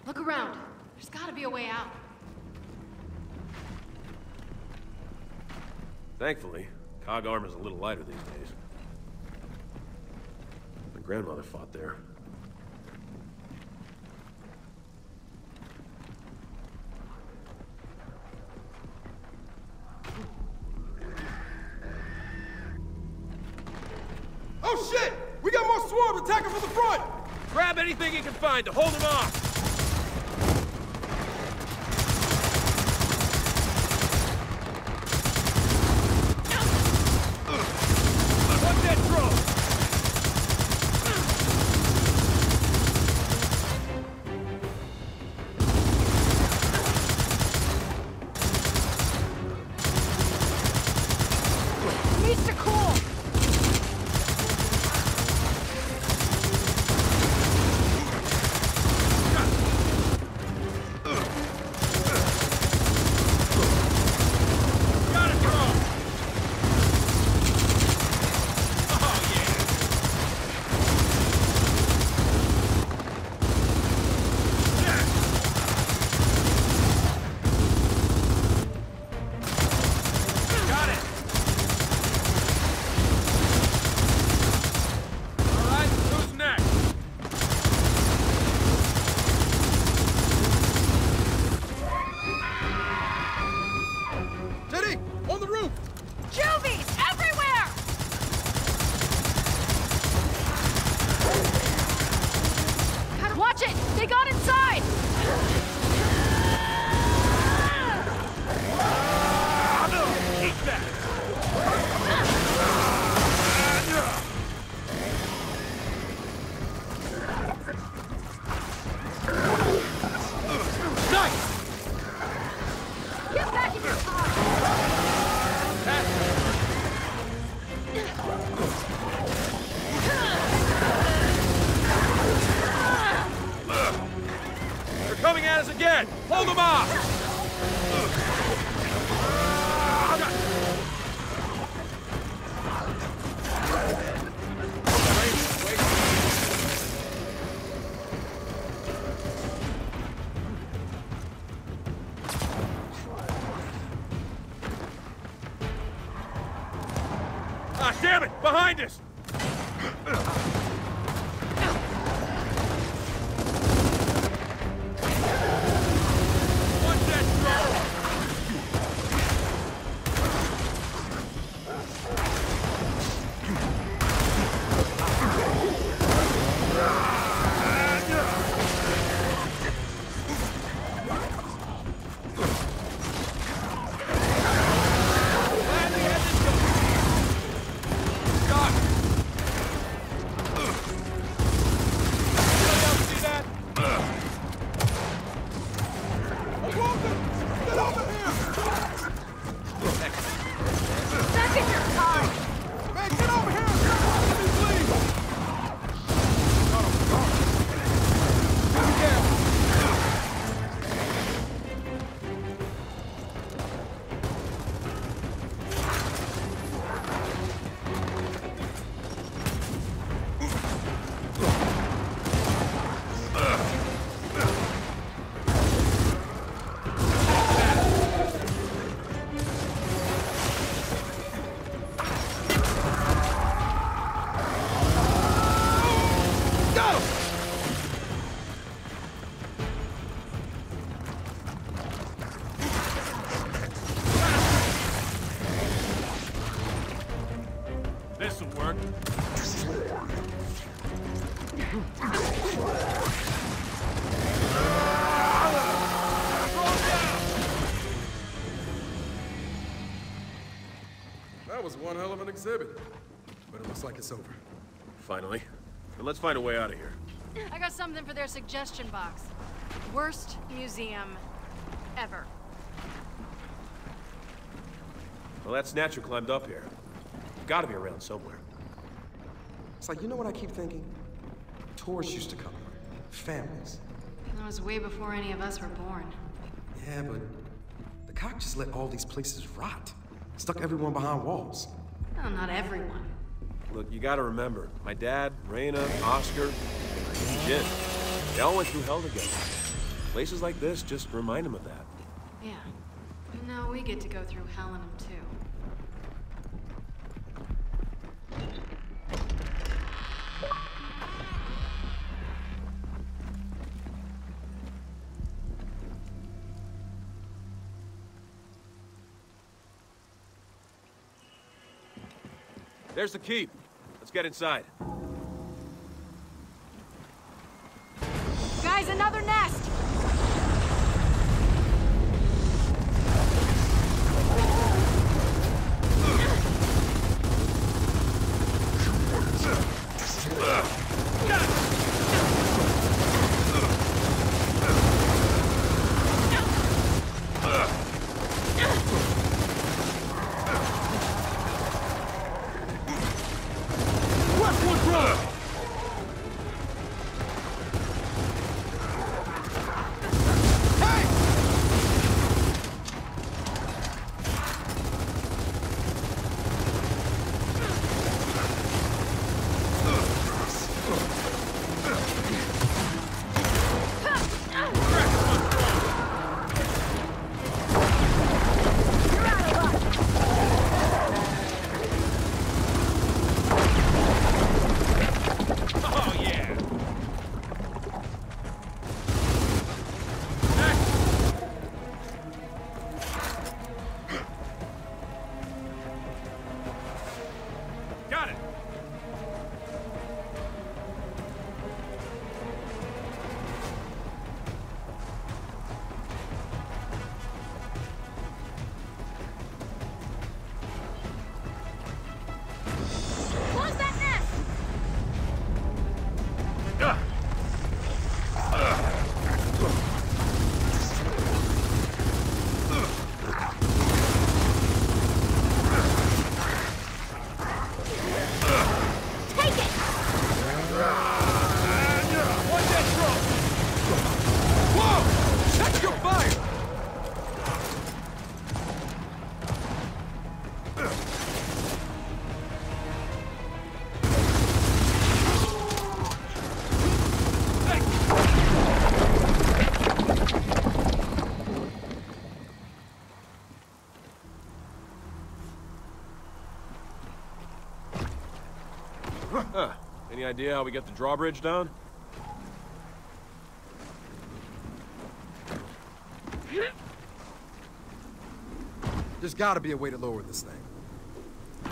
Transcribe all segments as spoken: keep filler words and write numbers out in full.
Look around. There's gotta be a way out. Thankfully, cog armor's a little lighter these days. My grandmother fought there. Oh shit! We got more swarms attacking from the front! Grab anything you can find to hold them off! What's that drone? Needs to cool! They got inside! Take that! Nice! Get back in your car! They're coming at us again! Hold them off! Ah, damn it! Behind us! What's that drone? This'll work. That was one hell of an exhibit. But it looks like it's over. Finally. Then let's find a way out of here. I got something for their suggestion box. Worst museum ever. Well, that snatcher climbed up here. Gotta be around somewhere. It's like, you know what I keep thinking? Tourists used to come. Families. That was way before any of us were born. Yeah, but the cock just let all these places rot. Stuck everyone behind walls. Well, not everyone. Look, you gotta remember, my dad, Reyna, Oscar, even Jin, they all went through hell together. Places like this just remind him of that. Yeah. And now we get to go through hell in them too. There's the keep. Let's get inside. Guys, another nest! Huh. Any idea how we get the drawbridge down? There's gotta be a way to lower this thing.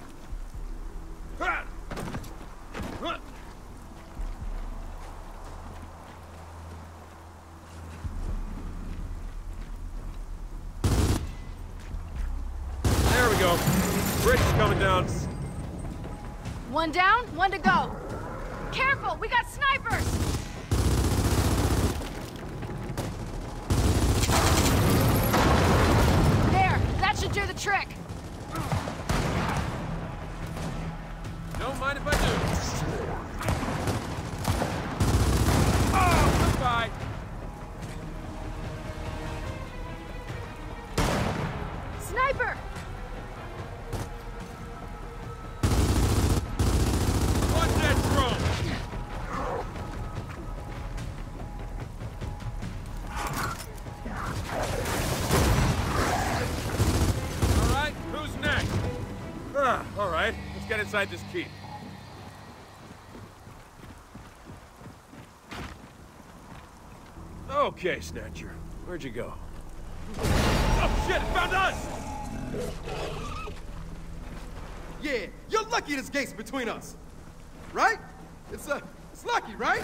There we go. Bridge is coming down. One down, one to go. Careful, we got snipers! There, that should do the trick. Don't mind if I do. Oh, goodbye. Sniper! Watch that drone. All right, who's next? Ah, all right. Let's get inside this keep. Okay, Snatcher. Where'd you go? Oh, shit! It found us! Yeah, you're lucky this gate's between us. Right? It's, uh, it's lucky, right?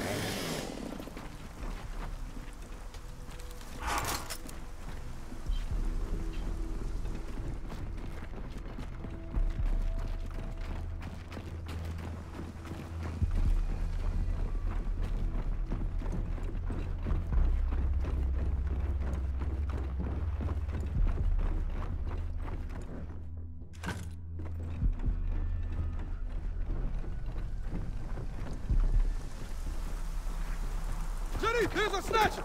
Jenny, there's a snatcher!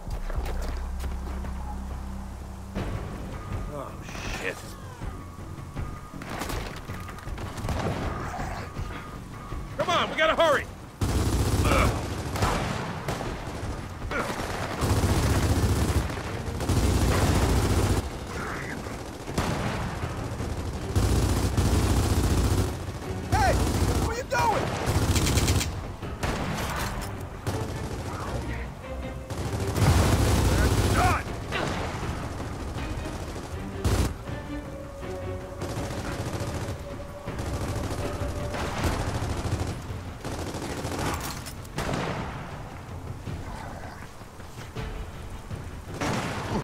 Oh, shit. Come on, we gotta hurry!